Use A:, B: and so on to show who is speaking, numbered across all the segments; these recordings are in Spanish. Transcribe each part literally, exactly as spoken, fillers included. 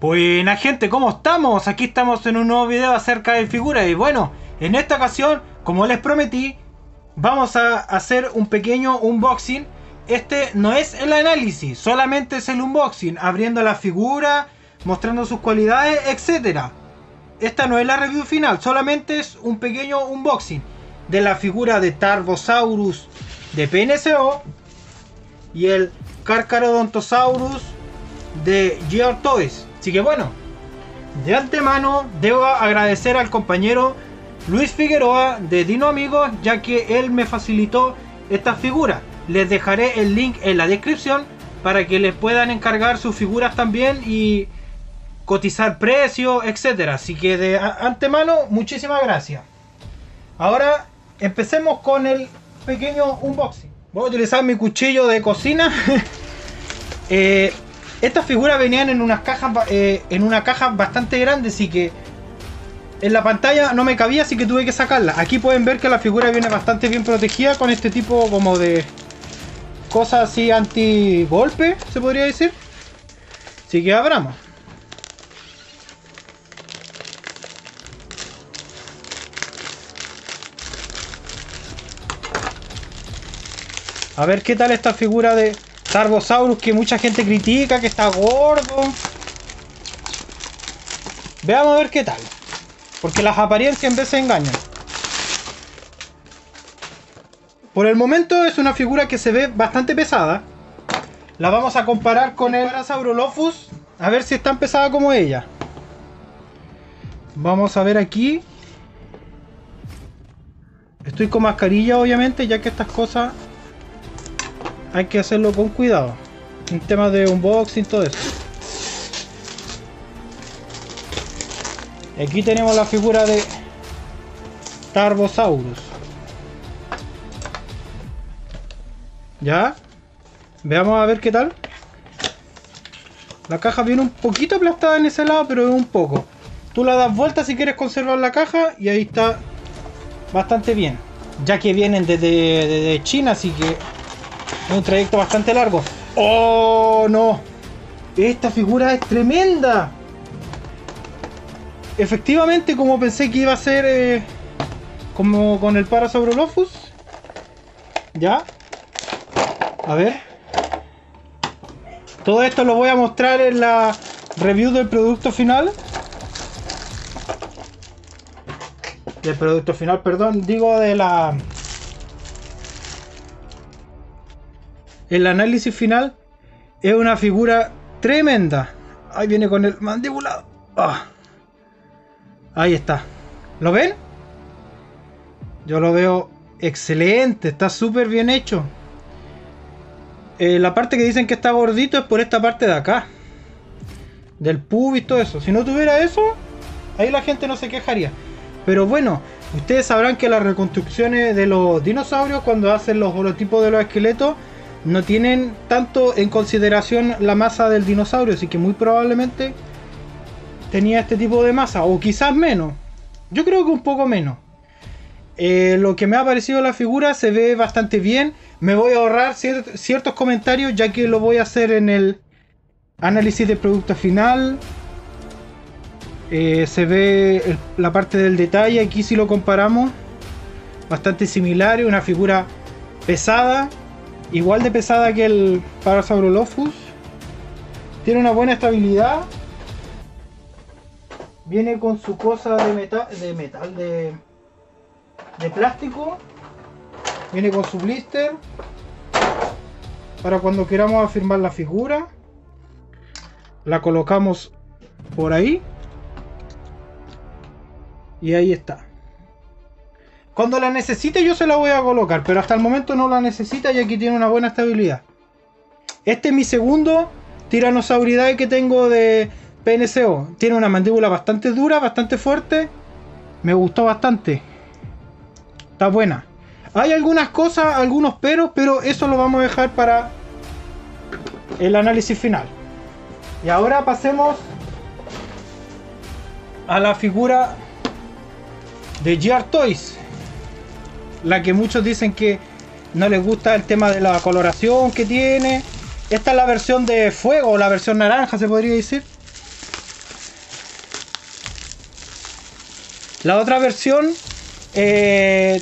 A: Buena gente, ¿cómo estamos? Aquí estamos en un nuevo video acerca de figuras. Y bueno, en esta ocasión, como les prometí, vamos a hacer un pequeño unboxing. Este no es el análisis, solamente es el unboxing, abriendo la figura, mostrando sus cualidades, etcétera. Esta no es la review final, solamente es un pequeño unboxing de la figura de Tarbosaurus de P N C O y el Carcharodontosaurus de G R Toys. Así que bueno, de antemano debo agradecer al compañero Luis Figueroa de Dino Amigos, ya que él me facilitó estas figuras. Les dejaré el link en la descripción para que les puedan encargar sus figuras también y cotizar precios, etcétera. Así que de antemano, muchísimas gracias. Ahora empecemos con el pequeño unboxing. Voy a utilizar mi cuchillo de cocina. eh, Estas figuras venían en unas cajas eh, en una caja bastante grande, así que en la pantalla no me cabía, así que tuve que sacarla. Aquí pueden ver que la figura viene bastante bien protegida con este tipo como de cosas así anti golpe, se podría decir. Así que abramos. A ver qué tal esta figura de Tarbosaurus, que mucha gente critica, que está gordo. Veamos a ver qué tal, porque las apariencias en veces engañan. Por el momento es una figura que se ve bastante pesada. La vamos a comparar con el Parasaurolophus, a ver si es tan pesada como ella. Vamos a ver aquí. Estoy con mascarilla obviamente, ya que estas cosas hay que hacerlo con cuidado en temas de unboxing, todo eso. Aquí tenemos la figura de Tarbosaurus. Ya, veamos a ver qué tal. La caja viene un poquito aplastada en ese lado, pero es un poco. Tú la das vuelta si quieres conservar la caja y ahí está bastante bien, ya que vienen desde, desde China, así que es un trayecto bastante largo. ¡Oh, no! Esta figura es tremenda. Efectivamente, como pensé que iba a ser eh, como con el Parasaurolophus. Ya. A ver. Todo esto lo voy a mostrar en la review del producto final. Del producto final, perdón. Digo de la... El análisis final. Es una figura tremenda. Ahí viene con el mandibulado. Oh. Ahí está. ¿Lo ven? Yo lo veo excelente. Está súper bien hecho. Eh, la parte que dicen que está gordito es por esta parte de acá. Del pubis y todo eso. Si no tuviera eso, ahí la gente no se quejaría. Pero bueno, ustedes sabrán que las reconstrucciones de los dinosaurios, cuando hacen los holotipos de los esqueletos, no tienen tanto en consideración la masa del dinosaurio, así que muy probablemente tenía este tipo de masa, o quizás menos. Yo creo que un poco menos. Eh, lo que me ha parecido la figura se ve bastante bien. Me voy a ahorrar cier ciertos comentarios, ya que lo voy a hacer en el análisis de producto final. Eh, se ve el, la parte del detalle. Aquí si lo comparamos, bastante similar. Una figura pesada, igual de pesada que el Parasaurolophus. Tiene una buena estabilidad. Viene con su cosa de metal, de metal, de, de plástico. Viene con su blister para cuando queramos afirmar la figura. La colocamos por ahí y ahí está. Cuando la necesite yo se la voy a colocar, pero hasta el momento no la necesita, y aquí tiene una buena estabilidad. Este es mi segundo Tyrannosauridae que tengo de P N C O. Tiene una mandíbula bastante dura, bastante fuerte. Me gustó bastante. Está buena. Hay algunas cosas, algunos peros, pero eso lo vamos a dejar para el análisis final. Y ahora pasemos a la figura de G R Toys. La que muchos dicen que no les gusta el tema de la coloración que tiene. Esta es la versión de fuego, la versión naranja se podría decir. La otra versión, eh,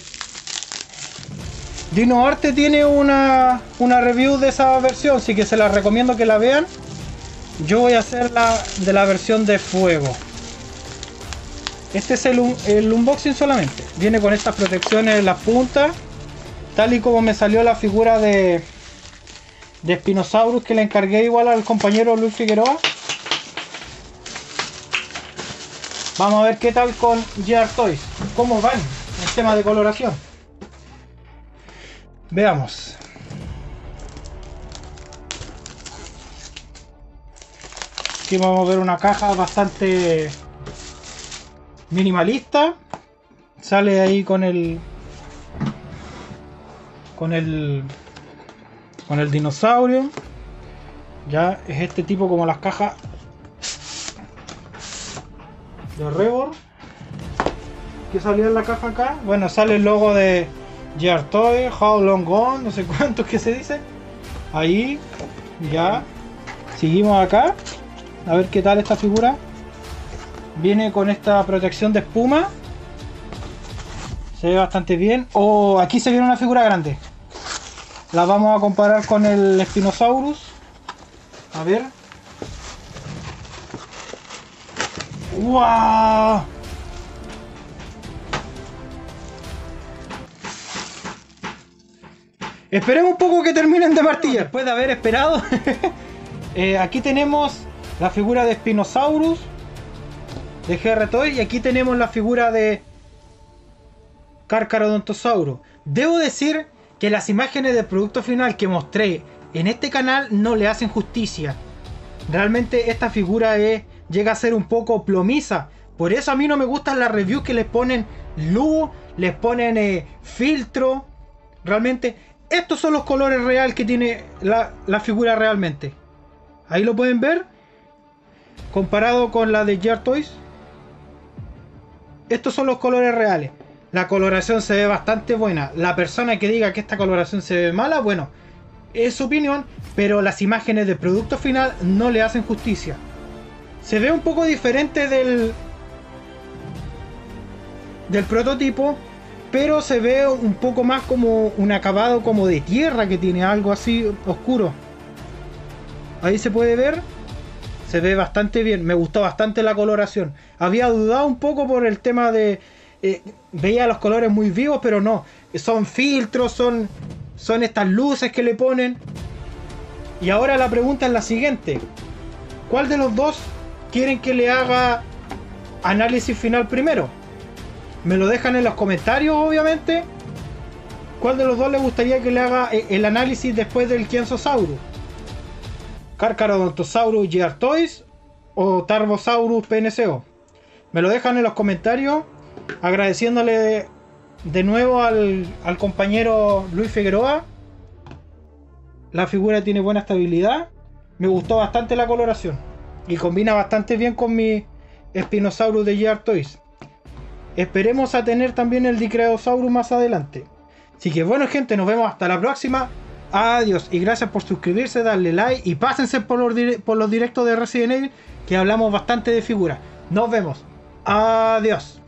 A: Dino Arte tiene una, una review de esa versión, así que se la recomiendo que la vean. Yo voy a hacer la de la versión de fuego. Este es el, el unboxing solamente. Viene con estas protecciones en las puntas, tal y como me salió la figura de, de Spinosaurus, que le encargué igual al compañero Luis Figueroa. Vamos a ver qué tal con G R Toys, cómo van el tema de coloración. Veamos. Aquí vamos a ver una caja bastante minimalista. Sale ahí con el con el con el dinosaurio. Ya es este tipo como las cajas de Rebor que salía en la caja acá. Bueno, sale el logo de G R Toy, How Long Gone, no sé cuántos que se dice. Ahí, ya. Seguimos acá. A ver qué tal esta figura. Viene con esta protección de espuma. Se ve bastante bien. Oh, aquí se viene una figura grande. La vamos a comparar con el Spinosaurus. A ver. ¡Wow! Esperemos un poco que terminen de martillar. Después de haber esperado. eh, aquí tenemos la figura de Spinosaurus de G R Toy. Y aquí tenemos la figura de Carcharodontosaurus. Debo decir que las imágenes del producto final que mostré en este canal no le hacen justicia. Realmente esta figura es, llega a ser un poco plomiza. Por eso a mí no me gustan las reviews que les ponen luz, les ponen eh, filtro. Realmente estos son los colores reales que tiene la, la figura realmente. Ahí lo pueden ver. Comparado con la de G R Toys. Estos son los colores reales. La coloración se ve bastante buena. La persona que diga que esta coloración se ve mala, bueno, es su opinión. Pero las imágenes del producto final no le hacen justicia. Se ve un poco diferente del del prototipo, pero se ve un poco más como un acabado como de tierra, que tiene algo así oscuro. Ahí se puede ver. Se ve bastante bien. Me gustó bastante la coloración. Había dudado un poco por el tema de eh, veía los colores muy vivos, pero no, son filtros, son son estas luces que le ponen. Y ahora la pregunta es la siguiente: ¿cuál de los dos quieren que le haga análisis final primero? Me lo dejan en los comentarios, obviamente. ¿Cuál de los dos les gustaría que le haga el análisis después del Kenzosaurus? ¿Carcharodontosaurus G R Toys o Tarbosaurus P N C O? Me lo dejan en los comentarios. Agradeciéndole de nuevo al, al compañero Luis Figueroa. La figura tiene buena estabilidad. Me gustó bastante la coloración. Y combina bastante bien con mi Spinosaurus de G R Toys. Esperemos a tener también el Dicraeosaurus más adelante. Así que bueno, gente, nos vemos hasta la próxima. Adiós y gracias por suscribirse, darle like y pásense por los, por los directos de Resident Evil, que hablamos bastante de figuras. Nos vemos. Adiós.